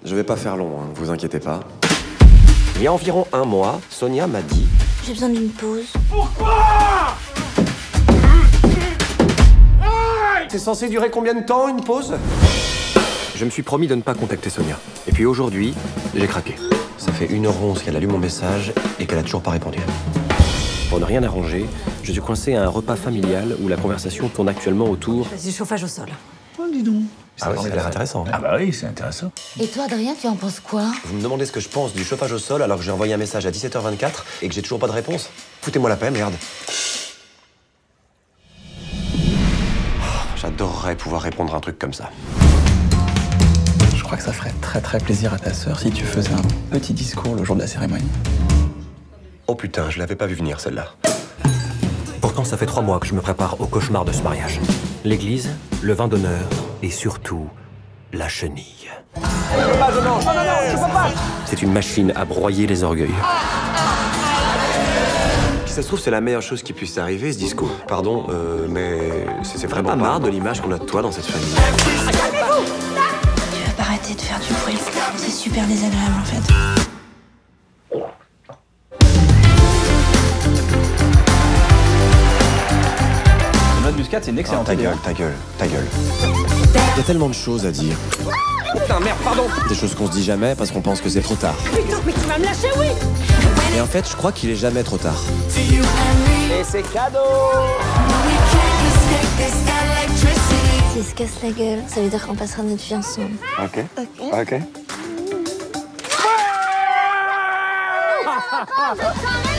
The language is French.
Je vais pas faire long, hein, vous inquiétez pas. Il y a environ un mois, Sonia m'a dit... J'ai besoin d'une pause. C'est censé durer combien de temps, une pause? Je me suis promis de ne pas contacter Sonia. Et puis aujourd'hui, j'ai craqué. Ça fait 1h11 qu'elle a lu mon message et qu'elle a toujours pas répondu. Pour ne rien arranger, je suis coincé à un repas familial où la conversation tourne actuellement autour... Du chauffage au sol. Oh, dis donc. Ah ouais, ça a l'air intéressant. Ah bah oui, c'est intéressant. Et toi, Adrien, tu en penses quoi? Vous me demandez ce que je pense du chauffage au sol alors que j'ai envoyé un message à 17h24 et que j'ai toujours pas de réponse? Foutez-moi la paix, merde. J'adorerais pouvoir répondre à un truc comme ça. Je crois que ça ferait très plaisir à ta sœur si tu faisais un petit discours le jour de la cérémonie. Oh putain, je l'avais pas vu venir celle-là. Pourtant, ça fait 3 mois que je me prépare au cauchemar de ce mariage. L'église, le vin d'honneur et surtout la chenille. C'est une machine à broyer les orgueils. Si ça se trouve, c'est la meilleure chose qui puisse arriver, ce disco. Pardon, mais c'est vraiment pas marre de l'image qu'on a de toi dans cette famille. Tu veux pas arrêter de faire du bruit? C'est super désagréable, en fait. La noix de muscade, c'est une excellente idée. Ta gueule. Il y a tellement de choses à dire. Putain, merde, pardon! Des choses qu'on se dit jamais parce qu'on pense que c'est trop tard. Mais tu vas me lâcher, oui! Et en fait, je crois qu'il est jamais trop tard. Et c'est cadeau! S'il se casse la gueule, ça veut dire qu'on passera notre vie ensemble. Ok.